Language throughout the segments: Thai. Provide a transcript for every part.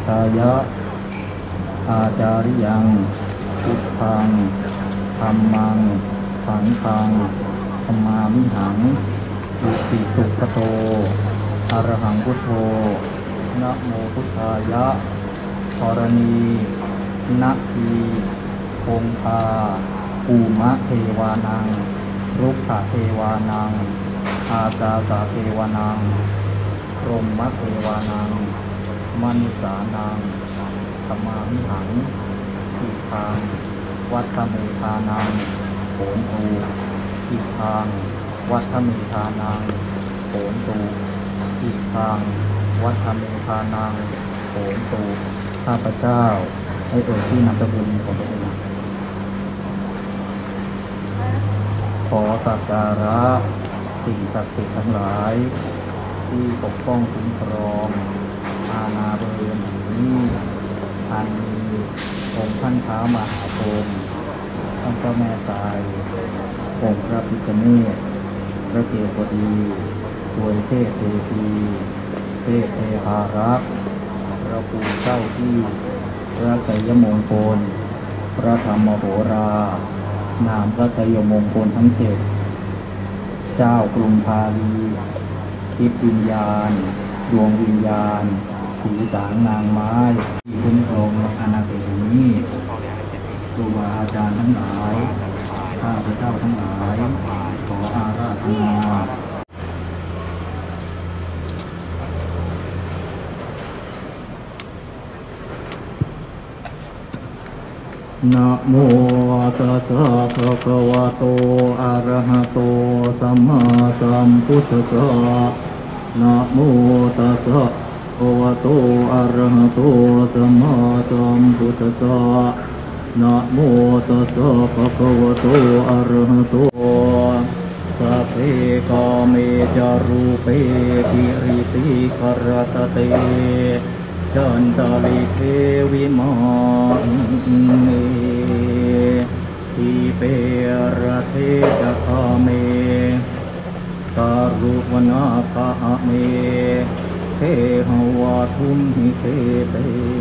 ายะอาจาริยังพุทธังธัมมังสังฆังธัมมามิหังอิติสุขโตอะระหังพุทโธนะโมพุทธายะธรณีนะทีคงคาภูมะเทวานังรุกขเทวานังอาสาสาเทวานังพรหมเทวานังมนุสานังธัมมามิหังอิทังวัฏเมธานังโหนตูอิทังวัฏเมธานังโหนตูอิทังวัฏเมธานังโหนตูข้าพเจ้าให้เอ่ยชื่อนามสกุลของตัวเองขอสักการะสิ่งศักดิ์สิทธิ์ทั้งหลายที่ปกป้องคุ้มครองอาณาบริเวณนี้อันมีองค์ท่านท้าวมหาพรหมท่านเจ้าแม่ทรายองค์พระพิฆเนศพระเกศวดีถวยเทพเทพีเทพเทพารักษ์พระปู่เจ้าที่พระไตรยมงคลพระธรรมโหรานามพระไตรยมงคลทั้งเจ็ดเจ้ากรุงพาลีทิพย์วิญญาณดวงวิญญาณผีสางนางไม้ที่คุ้มครองในอาณาเขตนี้ครูบาอาจารย์ทั้งหลายข้าพเจ้าทั้งหลายขออาราธนานะโมตัสสะภะคะวะโตอะระหะโตสัมมาสัมพุทธัสสะนะโมตัสสะภะคะวะโตอะระหะโตสัมมาสัมพุทธัสสะนะโมตัสสะภะคะวะโตอะระหะโตสัพเพกาเมจารูเปกิริสิกรตเตจันตาลิเทวิมาเนทิเปรเทจคาเมการุวนาคาเมเทหวาทุมหิเทเต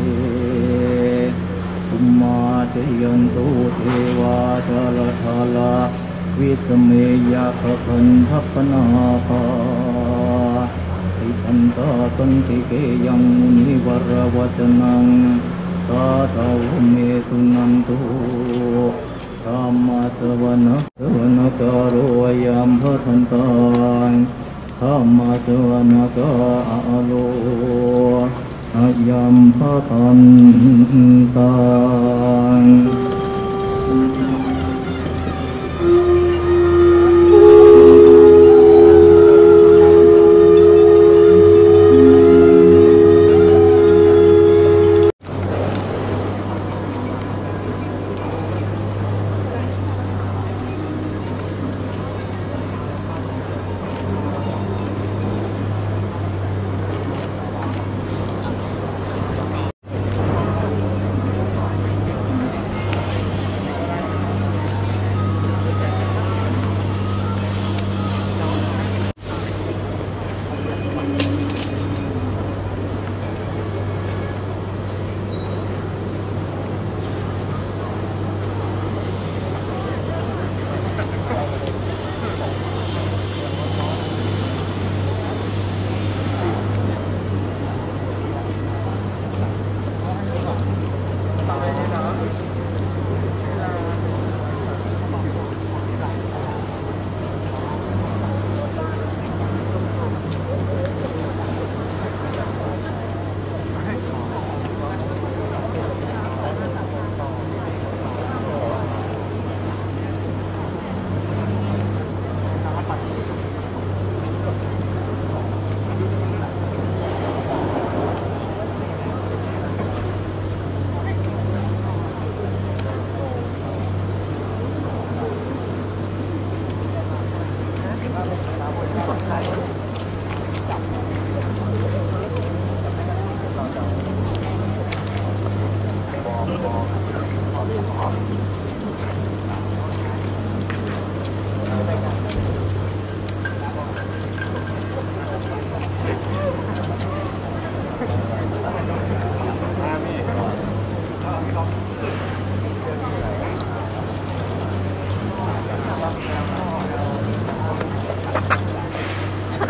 อุมาเจยันตุเทวาชาลทาลาวิสเมยะขคันทัปนาภาอิทันตาสันติเกยังมุนิวรวัจนังสาธาวเมสุนันตุธรรมะสวนะการโรยามพัทันตังธรรมะสวนะกาโลอายัมพัทันตัง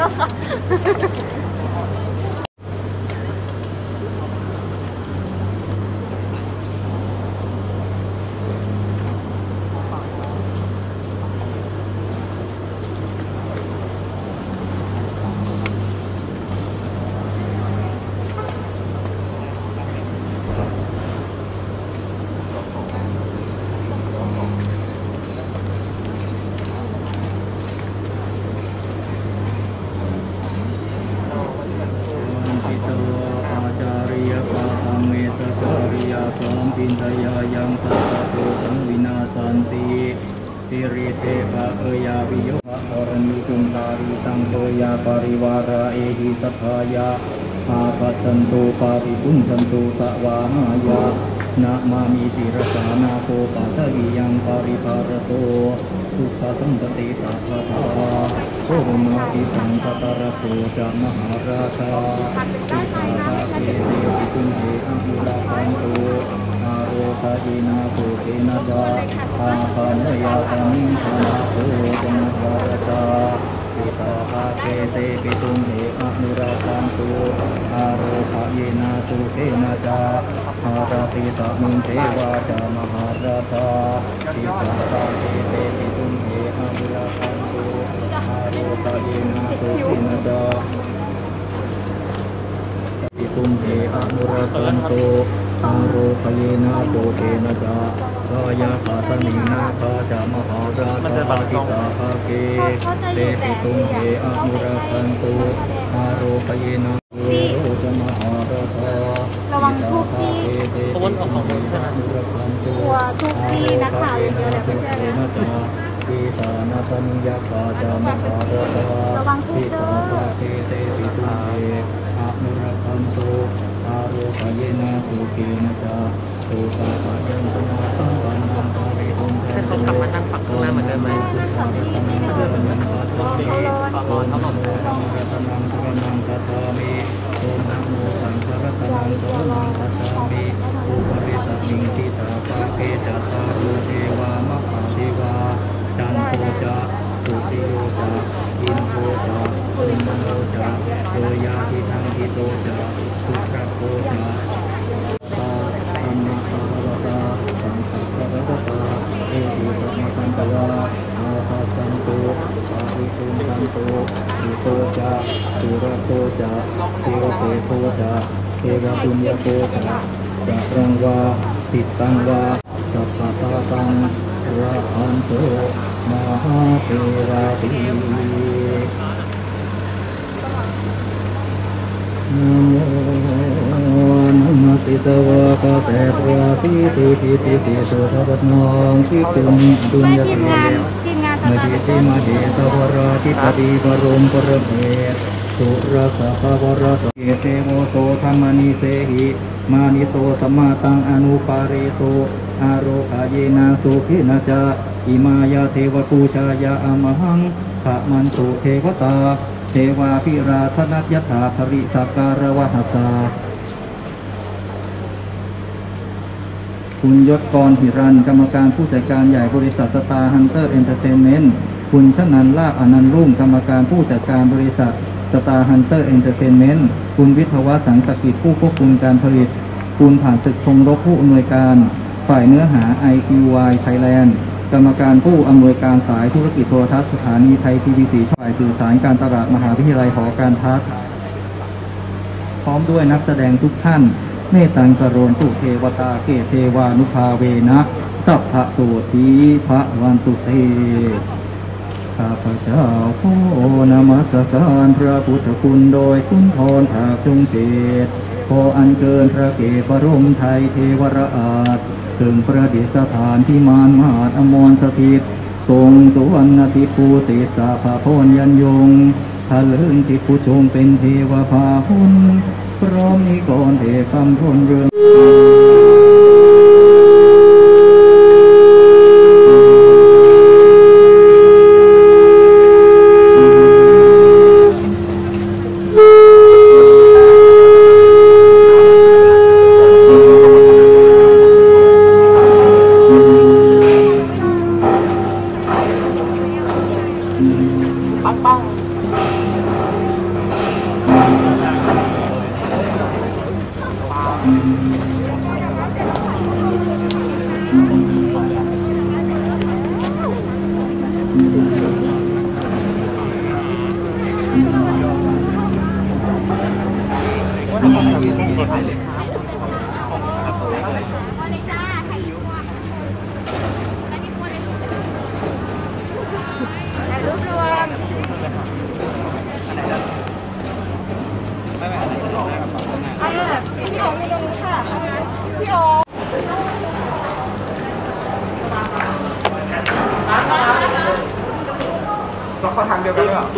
ปินทยายังสัพพะโตสังวินาสันติสิริเตภะเอยาวิโยภะอรณิกุมตาริตังเอยาปริวาราเอหิสัพพายาอาภัสสันตุปาริปุญชันตุสวาหายานะมามิสิรสานาโคปัตติยังปริภารโตสุขสันติสัพพะทาโอมาติสังคตรโตจะมหาราชาสิกขาภาเกเตปิตุเตอะมุลาคันตุอาโรคาจินาโกเกนะจาอาคันยาตังธนาโกจะมหาราชาสิกขาภาเกเตปิตุเตอะมุลาคันตุอาโรคาจินาโกเกนะจาอาราติตะมุนเทวาจามหาราชาสิกขาภาเกเตปิตุเตอะมุลาคันตุอาโรคาจินาโกเกนะจาปิตุมเทอะมุราคันโตอาโรคเยนะโกเกนะจารายาคาสมินาคาจามหาราชาทิตาภาเกเตปิตุมเทอะมุราคันโตอาโรคเยนะโกโรจมหาราชาระวังทุกที่ตัวทุกที่นะคะเดี๋ยวไม่เจอนะปิตานาสัญญาคาจามหาราชาปิตาภาเกเตปิตุมเทอะมุราคันโตอาโรคเยนะสุเกนะจาโตตาปะยันตนาสังกันังปาริปุญชันให้เขากลับมานั่งฝักข้างหน้าเหมือนเดิมไหมสัมปะนังเดินยันปัตตามิโอมนะโมธัมมัสนังสรณังคัจฉามิโอมนะโมสังฆรัตนังสรณังคัจฉามิอุปริสัทมิงทิตาภาเกจัตตารุเทวามหาเทวาจันโทจะสุติโยจะอินโทจะอุมโนจะโยยาทิทังทิโตจะสุขะโกจะธัมมังภวตาสังฆังภวตาเอหิธัมมังสังฆวาอาภัสสันตุปาริปุณชันตุสุโตจะสุรโตจะเทวเตโตจะเทวปุญญโกจะจะรังวาติตังวาสัพพะตาตังระหันโตมหาเทราตินะโมนัมติตวะกะเตปะติติติติติโสทะวัตนังคิตุมดุญญเตมะติมาเดสวราธิปติปรมปรเมสุรสัพพวรตเกเตโมโสธรรมนิเสหิมานิโตสัมมาตังอนุปาเรโตอาโรคเยนะสุขินะจาอิมายาเทวปูชายาอมหังขะมันตุเทวตาเทวาภิราธนัตยถาภริสักการวหัสสาคุณยศกรหิรันกรรมการผู้จัดการใหญ่บริษัทสตาร์ฮันเตอร์เอนเตอร์เทนเมนต์คุณชนันลาภอนันต์รุ่งกรรมการผู้จัดการบริษัทสตาร์ฮันเตอร์เอนเตอร์เทนเมนต์คุณวิทยาสังสกิจผู้ควบคุมการผลิตคุณผ่านศึกพงรบผู้อำนวยการฝ่ายเนื้อหา IQY Thailand กรรมการผู้อำนวยการสายธุรกิจโทรทัศน์สถานีไทยทีวีสีฝ่ายสื่อสารการตลาดมหาวิทยาลัยหอการค้าพร้อมด้วยนักแสดงทุกท่านเมตตังกโรนตุเทวตาเกเทวานุภาเวนะสัพพะโสธีพระวันตุเตข้าพเจ้าขอนมัสการพระพุทธคุณโดยสุนทรภาคจงเจตขออัญเชิญพระเกศบรมไทยเทวราชซึ่งประดิษฐานที่มานมหาอมรสถิตทรงสุวรรณทิภูศีสาภาพรยันยงทะลึงที่ผู้ชมเป็นเทวภาหุนพร้อมนิกรเทคำพลเรืองพี่โอ๋มีตรงนี้ค่ะพี่โอ๋เราเข้าทางเดียวกันหรือเปล่า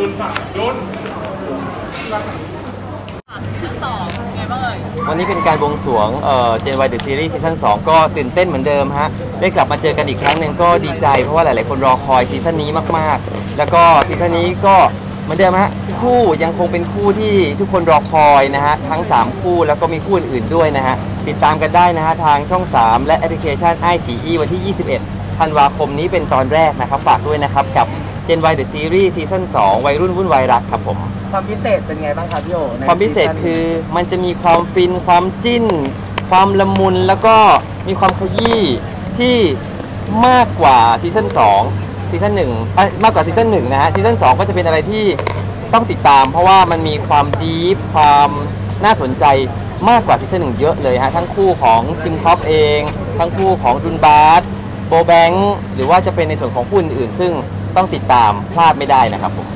วันนี้เป็นการบวงสรวงGen Y The Series ซีซั่น2ก็ตื่นเต้นเหมือนเดิมฮะได้กลับมาเจอกันอีกครั้งหนึ่งก็ดีใจเพราะว่าหลายๆคนรอคอยซีซั่นนี้มากๆแล้วก็ซีซั่นนี้ก็เหมือนเดิมฮะคู่ยังคงเป็นคู่ที่ทุกคนรอคอยนะฮะทั้ง3คู่แล้วก็มีคู่อื่นๆด้วยนะฮะติดตามกันได้นะฮะทางช่อง3และแอปพลิเคชัน iQIYI วันที่ 21 ธันวาคมนี้เป็นตอนแรกนะครับฝากด้วยนะครับกับ Gen Y The Series ซีซั่น2วัยรุ่นวุ่นวายรักครับผมความพิเศษเป็นไงบ้างครับพี่โอความพิเศษคือมันจะมีความฟินความจิ้นความละมุนแล้วก็มีความขยี้ที่มากกว่าซีซั่น2ซีซั่น1มากกว่าซีซั่น1นะฮะซีซั่น2ก็จะเป็นอะไรที่ต้องติดตามเพราะว่ามันมีความดีฟความน่าสนใจมากกว่าซีซั่น1เยอะเลยฮะทั้งคู่ของคิมคอปเองทั้งคู่ของดุนบาสโบแบงค์หรือว่าจะเป็นในส่วนของคู่อื่นๆซึ่งต้องติดตามพลาดไม่ได้นะครับผม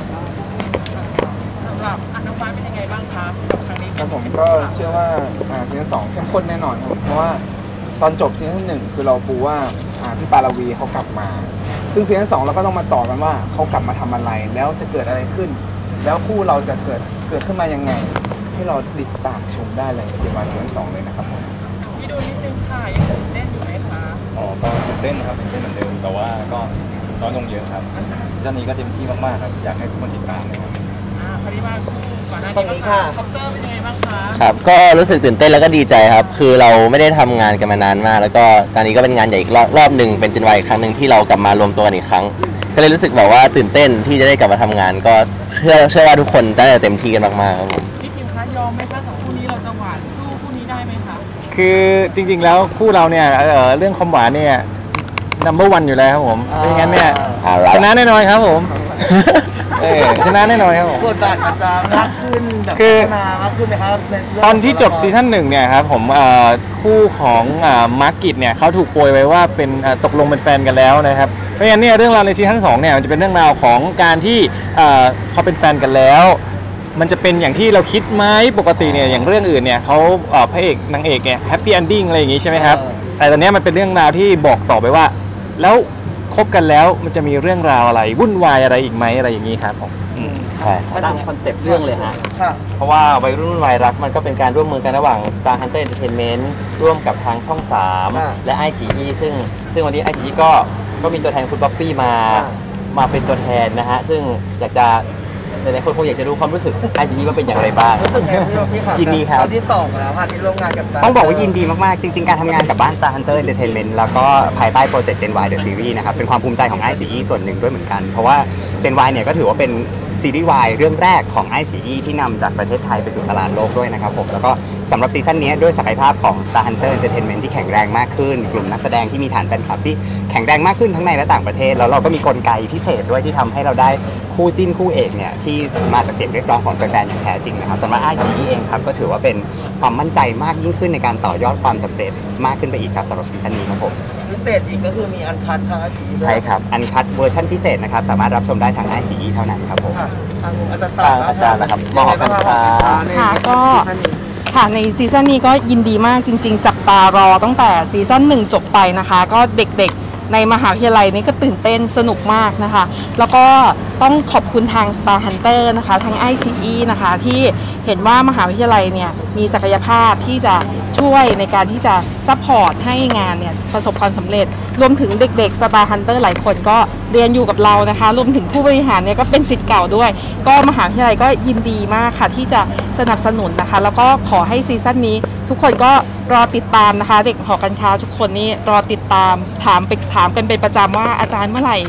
สำหรับอนุบาลเป็นยังไงบ้างครับครั้งนี้แล้วผมก็เชื่อว่าซีซั่น2เข้มข้นแน่นอนครับเพราะว่าตอนจบซีซั่น1คือเราปูว่าพี่ปาราวีเขากลับมาซึ่งซีซั่น2เราก็ต้องมาต่อกันว่าเขากลับมาทำอะไรแล้วจะเกิดอะไรขึ้นแล้วคู่เราจะเกิดขึ้นมายังไงให้เราติดตามชมได้เลยในวันซีซั่น2เลยนะครับผมพี่ดูนิดนึงค่ะยังตื่นเต้นอยู่ไหมคะก็ตื่นเต้นนะครับตื่นเต้นเหมือนเดิมแต่ว่าก็น้อยลงเยอะครับซีซั่นนี้ก็เต็มที่มากๆครับอยากให้ทุกคนติดตามเลยครับพอดีว่าก่อนหน้านี้ค่ะคอปเตอร์เป็นยังไงบ้างคะครับก็รู้สึกตื่นเต้นแล้วก็ดีใจครับคือเราไม่ได้ทำงานกันมานานมากแล้วก็ตอนนี้ก็เป็นงานใหญ่อีกรอบหนึ่งเป็นGen Yอีกครั้งหนึ่งที่เรากลับมารวมตัวกันอีกครั้งก็เลยรู้สึกแบบว่าตื่นเต้นที่จะได้กลับมาทำงานก็เชื่อว่าทุกคนได้เต็มที่กันมากๆครับผมพี่คิมคะยอมไหมคะกับคู่นี้เราจะหวานสู้คู่นี้ได้ไหมคะคือจริงๆแล้วคู่เราเนี่ยเรื่องความหวานเนี่ยnumber 1อยู่แล้วครับผมไม่งั้นเนี่ยชนะแน่นอนครับผมชนะแน่นอนครับผมบทบาทมันจะมากขึ้นแบบมากขึ้นนะครับตอนที่จบซีซั่น1เนี่ยครับผมคู่ของมาร์กิตเนี่ยเขาถูกโปรยไว้ว่าเป็นตกลงเป็นแฟนกันแล้วนะครับเพราะฉะนั้นเนี่ยเรื่องราวในซีซั่น2เนี่ยมันจะเป็นเรื่องราวของการที่เขาเป็นแฟนกันแล้วมันจะเป็นอย่างที่เราคิดไหมปกติเนี่ยอย่างเรื่องอื่นเนี่ยเขาพระเอกนางเอกเนี่ยแฮปปี้เอนดิ้งอะไรอย่างงี้ใช่ไหมครับแต่ตอนนี้มันเป็นเรื่องราวที่บอกต่อไปว่าแล้วคบกันแล้วมันจะมีเรื่องราวอะไรวุ่นวายอะไรอีกไหมอะไรอย่างนี้ครับผมใช่ตามคอนเซปต์เรื่องเลยฮะเพราะว่าวัยรุ่นวัยรักมันก็เป็นการร่วมมือกันระหว่าง Star Hunter Entertainment ร่วมกับทางช่อง3และiQIYIซึ่งวันนี้iQIYIก็มีตัวแทนคุณป๊อปปี้มาเป็นตัวแทนนะฮะซึ่งอยากจะหลายๆคนคงอยากจะรู้ความรู้สึกiQIYIว่าเป็นอย่างไรบ้างรู้สึกไงยินดีครับที่2แล้วที่ร่วมงานกับ Star ต้องบอกว่ายินดีมากๆจริงๆการทำงานกับบ้าน Star Hunter Entertainment แล้วก็ภายใต้โปรเจกต์ Gen Y The Series นะครับเป็นความภูมิใจของiQIYIส่วนหนึ่งด้วยเหมือนกันเพราะว่า Gen Y เนี่ยก็ถือว่าเป็นซีรีส์ Y เรื่องแรกของiQIYIที่นำจากประเทศไทยไปสู่ตลาดโลกด้วยนะครับผมแล้วก็สำหรับซีซั่นนี้ด้วยศักยภาพของ Star Hunter Entertainment ที่แข็งแรงมากขึ้นกลุ่มนักแสดงที่มีฐานแฟนคลับที่แข็งแรงมากขึ้นทั้งในและต่างประเทศแล้วเราก็มีกลไกพิเศษด้วยที่ทำให้เราได้คู่จิ้นคู่เอกเนี่ยที่มาจากเสียงเรียกร้องของแฟนๆอย่างแท้จริงนะครับสำหรับiQIYIเองครับก็ถือว่าเป็นความมั่นใจมากยิ่งขึ้นในการต่อยอดความสำเร็จมากขึ้นไปอีกครับสำหรับซีซั่นนี้ครับผมพิเศษอีกก็คือมีอันคัททางiQIYI ใช่ครับอันคัทเวอร์ชันพิเศษนะครับสามารถรับชมได้ทางiQIYIเท่านั้นครับผมทางอาจารย์นะครับบอกกันค่ะก็ค่ะในซีซั่นนี้ก็ยินดีมากจริงๆจับตารอตั้งแต่ซีซั่น1จบไปนะคะก็เด็กๆในมหาวิทยาลัยนี้ก็ตื่นเต้นสนุกมากนะคะแล้วก็ต้องขอบคุณทาง Star Hunter นะคะทางiQIYIนะคะที่เห็นว่ามหาวิทยาลัยเนี่ยมีศักยภาพที่จะช่วยในการที่จะซัพพอร์ตให้งานเนี่ยประสบความสำเร็จรวมถึงเด็กๆ Star Hunter หลายคนก็เรียนอยู่กับเรานะคะรวมถึงผู้บริหารเนี่ยก็เป็นศิษย์เก่าด้วยก็มหาวิทยาลัยก็ยินดีมากค่ะที่จะสนับสนุนนะคะแล้วก็ขอให้ซีซั่นนี้ทุกคนก็รอติดตามนะคะเด็กหอการค้าทุกคนนี่รอติดตามถามกันเป็นประจำว่าอาจารย์เมื่อไหร่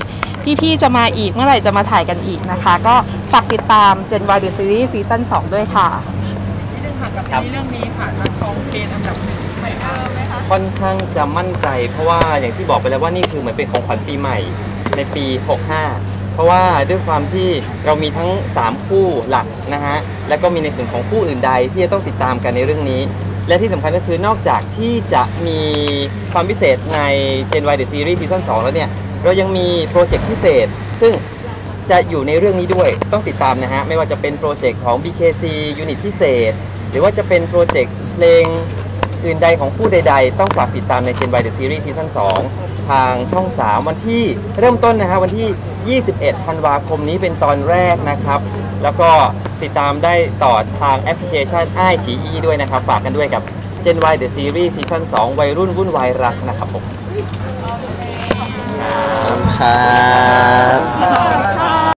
พี่ๆจะมาอีกเมื่อไหร่จะมาถ่ายกันอีกนะคะ ก็ฝากติดตาม Gen Y The Series ซีซั่น2ด้วยค่ะค่อนข้างจะมั่นใจเพราะว่าอย่างที่บอกไปแล้วว่านี่คือเหมือนเป็นของขวัญปีใหม่ในปี 65 เพราะว่าด้วยความที่เรามีทั้ง 3 คู่หลักนะฮะแล้วก็มีในส่วนของคู่อื่นใดที่จะต้องติดตามกันในเรื่องนี้ และที่สำคัญก็คือนอกจากที่จะมีความพิเศษใน Gen Y The Series ซีซั่น2แล้วเนี่ยเรายังมีโปรเจกต์พิเศษซึ่งจะอยู่ในเรื่องนี้ด้วยต้องติดตามนะฮะไม่ว่าจะเป็นโปรเจกต์ของ BKC ยูนิตพิเศษหรือว่าจะเป็นโปรเจกต์เพลงอื่นใดของคู่ใดๆต้องฝากติดตามใน Gen Y The Series ซีซั่น2ทางช่อง 3 วันที่เริ่มต้นนะฮะวันที่ 21 ธันวาคมนี้เป็นตอนแรกนะครับแล้วก็ติดตามได้ต่อทางแอปพลิเคชันอ้ายฉีอีด้วยนะครับฝากกันด้วยกับ Gen Y The Series ซีซั่น2วัยรุ่นวุ่นวายรักนะครับผมครับ